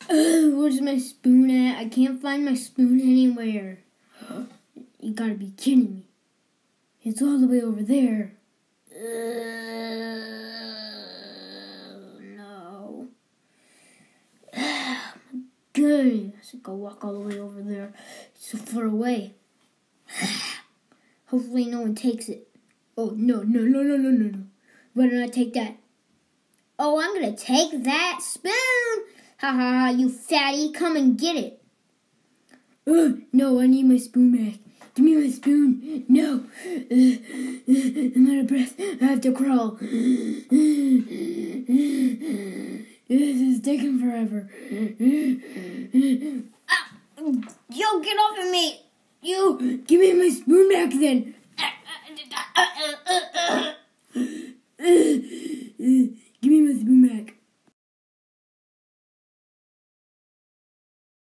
Where's my spoon at? I can't find my spoon anywhere. You gotta be kidding me. It's all the way over there. No. Good. I should go walk all the way over there. It's so far away. Hopefully no one takes it. Oh, no. Why don't I take that? Oh, I'm gonna take that spoon. Ha ha ha, you fatty. Come and get it. No, I need my spoon back. Give me my spoon. No. I'm out of breath. I have to crawl. This is taking forever. Yo, get off of me. You, give me my spoon back then.